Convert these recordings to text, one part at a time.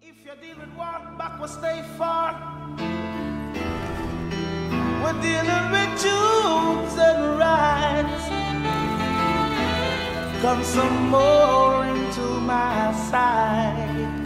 If you deal with walk backwards, stay far. We're dealing with truths and rights. Come some more into my side.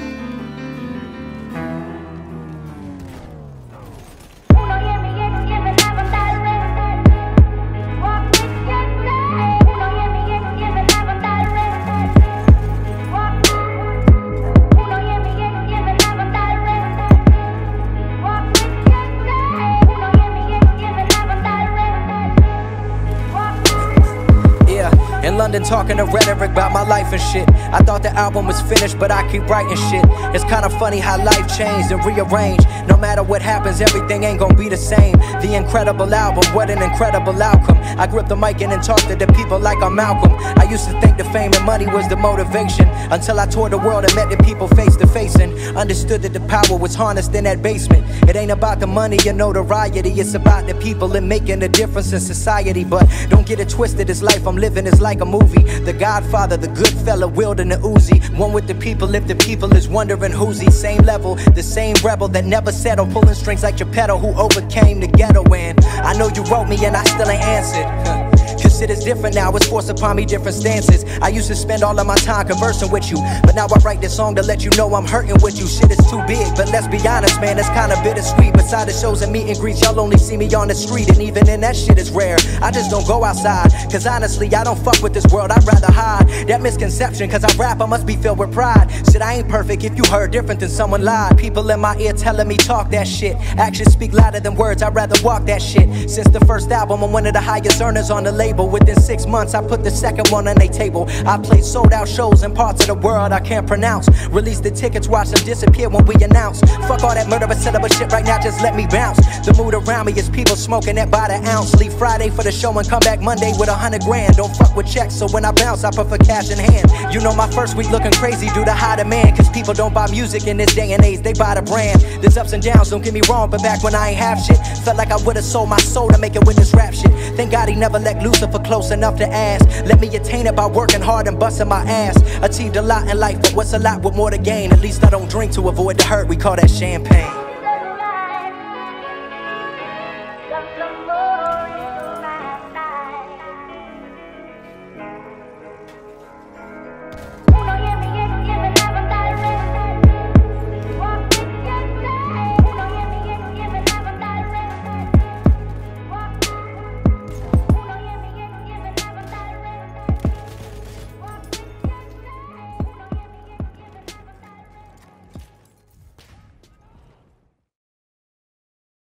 In London talking to rhetoric about my life and shit. I thought the album was finished, but I keep writing shit. It's kinda funny how life changed and rearranged. No matter what happens, everything ain't gonna be the same. The incredible album, what an incredible outcome. I grip the mic and talk to the people like I'm Malcolm. I used to think the fame and money was the motivation, until I toured the world and met the people face to face and understood that the power was harnessed in that basement. It ain't about the money or notoriety, it's about the people and making a difference in society. But don't get it twisted, this life I'm living is like a movie. The Godfather, the good fella, wielding the Uzi. One with the people, if the people is wondering who's he. Same level, the same rebel that never settled, pulling strings like Geppetto, who overcame the ghetto. And I know you wrote me and I still ain't answered. Cause shit is different now, it's forced upon me different stances. I used to spend all of my time conversing with you, but now I write this song to let you know I'm hurting with you. Shit is too big, but let's be honest, man, it's kinda bittersweet. Beside the shows and meet and greets, y'all only see me on the street, and even in that shit is rare. I just don't go outside, cause honestly, I don't fuck with this world, I'd rather hide. That misconception, cause I rap, I must be filled with pride. Shit, I ain't perfect, if you heard different than someone lied. People in my ear telling me talk that shit. Actions speak louder than words, I'd rather walk that shit. Since the first album, I'm one of the highest earners on the label. Within 6 months, I put the second one on their table. I played sold out shows in parts of the world I can't pronounce. Release the tickets, watch them disappear when we announce. Fuck all that murder, but set up a shit right now, just let me bounce. The mood around me is people smoking that by the ounce. Leave Friday for the show and come back Monday with 100 grand. Don't fuck with checks, so when I bounce, I prefer cash in hand. You know my first week looking crazy due to high demand, cause people don't buy music in this day and age, they buy the brand. There's ups and downs, don't get me wrong, but back when I ain't have shit, felt like I would've sold my soul to make it with this rap shit. Thank God he never let Lucifer close enough to ask. Let me attain it by working hard and busting my ass. Achieved a lot in life, but what's a lot with more to gain? At least I don't drink to avoid the hurt, we call that champagne.